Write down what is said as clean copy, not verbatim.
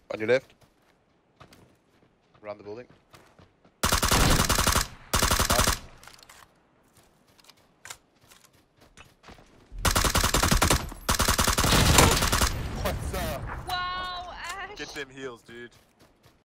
On your left. Around the building. What's up? Wow, Ash! Get them heals, dude.